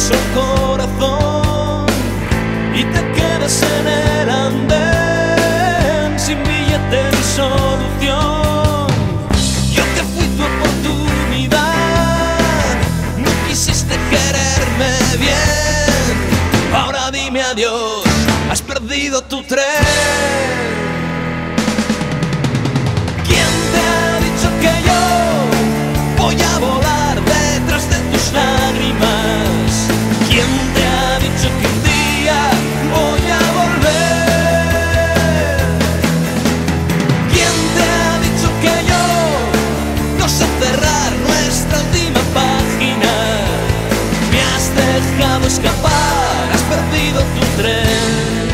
piso el corazón y te quedas en el andén sin billete ni solución. Yo que fui tu oportunidad, no quisiste quererme bien. Ahora dime adiós, has perdido tu tren. ¿Quién te ha dicho que yo voy a volar detrás de tus lágrimas? ¿Quién te ha dicho que un día voy a volver? ¿Quién te ha dicho que yo no sé cerrar nuestra última página? Me has dejado escapar, has perdido tu tren.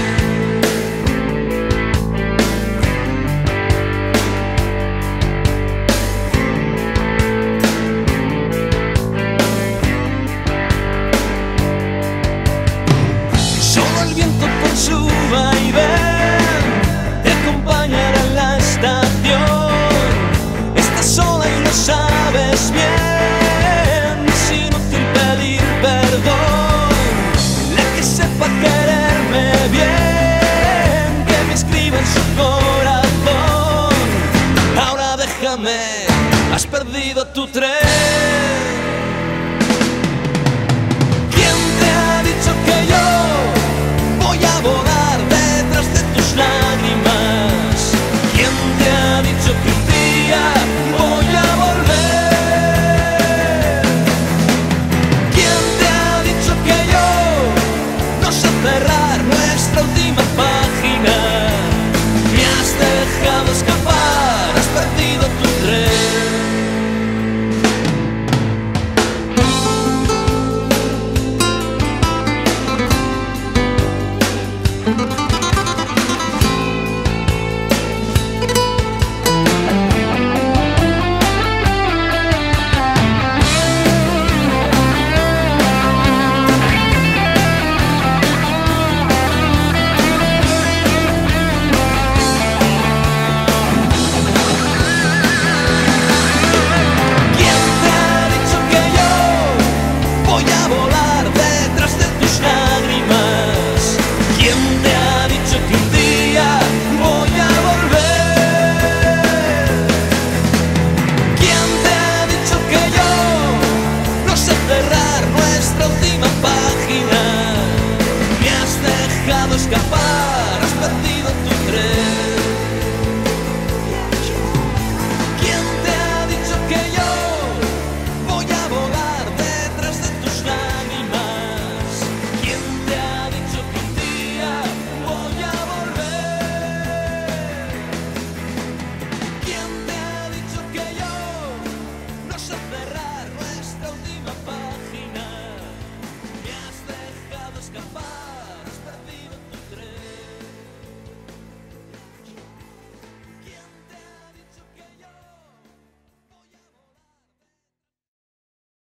Su vaivén te acompañará en la estación. Estás sola y lo sabes bien, es inútil pedir perdón. La que sepa quererme bien, que me escriba en su corazón. Ahora déjame, has perdido tu tren.